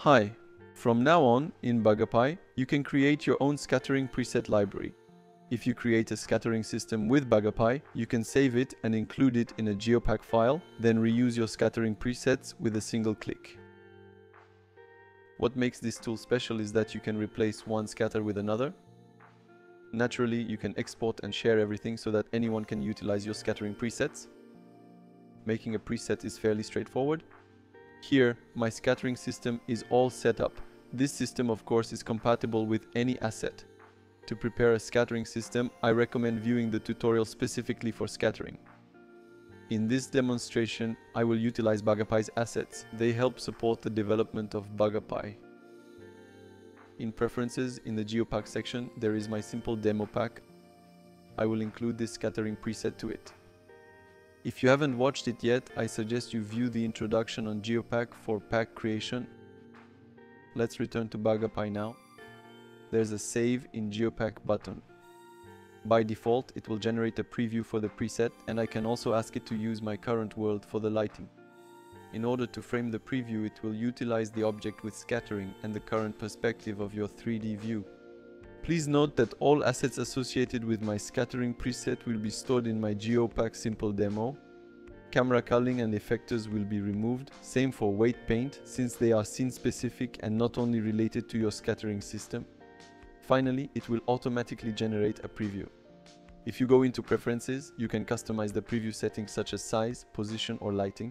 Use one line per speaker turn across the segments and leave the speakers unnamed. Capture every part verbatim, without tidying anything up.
Hi, from now on, in BagaPie, you can create your own scattering preset library. If you create a scattering system with BagaPie, you can save it and include it in a geopack file, then reuse your scattering presets with a single click. What makes this tool special is that you can replace one scatter with another. Naturally, you can export and share everything so that anyone can utilize your scattering presets. Making a preset is fairly straightforward. Here, my scattering system is all set up. This system, of course, is compatible with any asset. To prepare a scattering system, I recommend viewing the tutorial specifically for scattering. In this demonstration, I will utilize BagaPie's assets. They help support the development of BagaPie. In Preferences, in the Geopack section, there is my simple demo pack. I will include this scattering preset to it. If you haven't watched it yet, I suggest you view the introduction on Geopack for pack creation. Let's return to BagaPie now. There's a Save in Geopack button. By default, it will generate a preview for the preset, and I can also ask it to use my current world for the lighting. In order to frame the preview, it will utilize the object with scattering and the current perspective of your three D view. Please note that all assets associated with my scattering preset will be stored in my Geopack simple demo. Camera culling and effectors will be removed, same for weight paint, since they are scene specific and not only related to your scattering system. Finally, it will automatically generate a preview. If you go into Preferences, you can customize the preview settings such as size, position or lighting.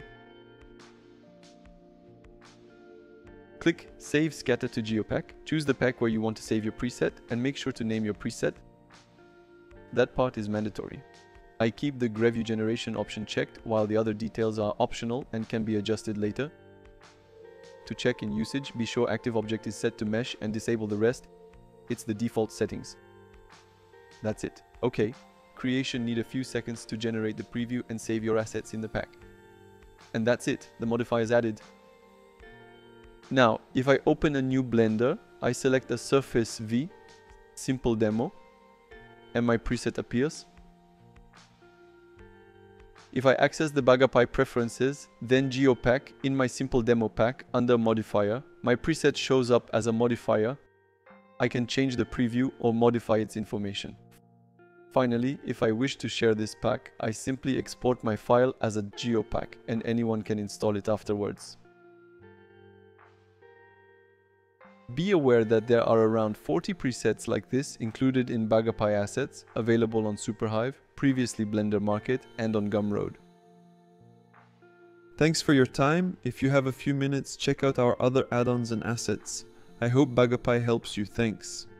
Click Save Scatter to Geopack, choose the pack where you want to save your preset and make sure to name your preset. That part is mandatory. I keep the Greview generation option checked while the other details are optional and can be adjusted later. To check in usage, be sure Active Object is set to Mesh and disable the rest. It's the default settings. That's it. Okay, creation need a few seconds to generate the preview and save your assets in the pack. And that's it, the modifier is added. Now, if I open a new Blender, I select a Surface V, Simple Demo, and my preset appears. If I access the BagaPie Preferences, then Geopack, in my Simple Demo pack, under Modifier, my preset shows up as a modifier. I can change the preview or modify its information. Finally, if I wish to share this pack, I simply export my file as a Geopack, and anyone can install it afterwards. Be aware that there are around forty presets like this included in BagaPie assets, available on SuperHive, previously Blender Market, and on Gumroad.
Thanks for your time. If you have a few minutes, check out our other add-ons and assets. I hope BagaPie helps you. Thanks.